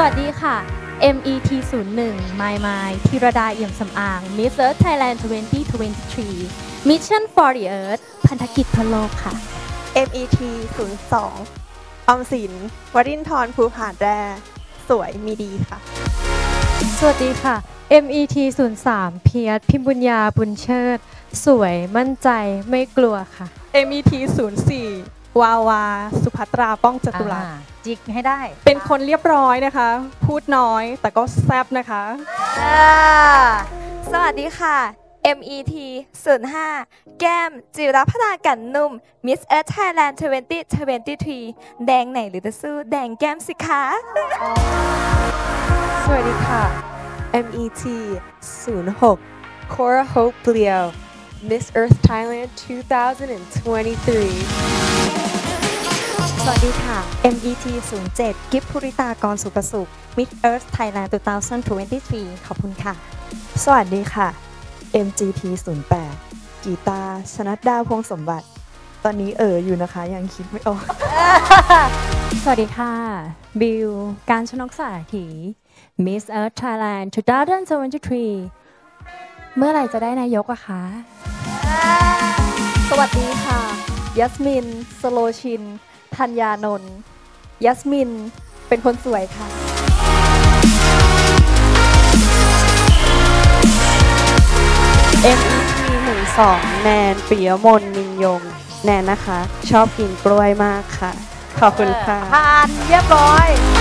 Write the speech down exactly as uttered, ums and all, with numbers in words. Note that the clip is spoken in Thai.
วัสดีค่ะ เอ็ม อี ที ศูนย์ หนึ่ง My My ธีรดาเอี่ยมสำอาง Miss Earth Thailand ยี่สิบยี่สิบสาม Mission for the Earth พันธกิจเพื่อโลกค่ะเอ็ม อี ที ศูนย์ สอง ออมสินวรินทร์ภูผาแร่สวยมีดีค่ะสวัสดีค่ะ เอ็ม อี ที ศูนย์ สาม เพียรพิมบุญญาบุญเชิดสวยมั่นใจไม่กลัวค่ะเอ็ม อี ที ศูนย์ สี่ วาวาสุภัตราป้องจตุรัสจิกให้ได้เป็นคนเรียบร้อยนะคะ พูดน้อยแต่ก็แซ่บนะคะสวัสดีค่ะ เอ็ม อี ที ศูนย์ ห้า แก้มจิรพดากันนุ่ม Miss Earth Thailand ยี่สิบยี่สิบสาม แดงไหนหรือจะสู้แดงแก้มสิคะสวัสดีค่ะ เอ็ม อี ที ศูนย์ หก Cora Hope Leo Miss Earth Thailand ยี่สิบยี่สิบสามสวัสดีค่ะ เอ็ม อี ที ศูนย์ เจ็ด กิฟภูริตากรสุประสุข Miss Earth Thailand ยี่สิบยี่สิบสาม ขอบคุณค่ะสวัสดีค่ะ เอ็ม จี ที ศูนย์ แปด กีตาร์ชนัดดาวพงสมบัติ ตอนนี้เอออยู่นะคะยังคิดไม่ออกสวัสดีค่ะ บิว การชนกสาถี Miss Earth Thailand ยี่สิบยี่สิบสาม เมื่อไหร่จะได้นายกอะคะสวัสดีค่ะ ยัสมิน สโลชิน ธัญญานนท์ยัสมินเป็นคนสวยค่ะ เอ็ม อี ที หนึ่ง สอง แนนปิยมนนินยงแนนนะคะ ชอบกินกล้วยมากค่ะ ขอบคุณค่ะผ่านเรียบร้อย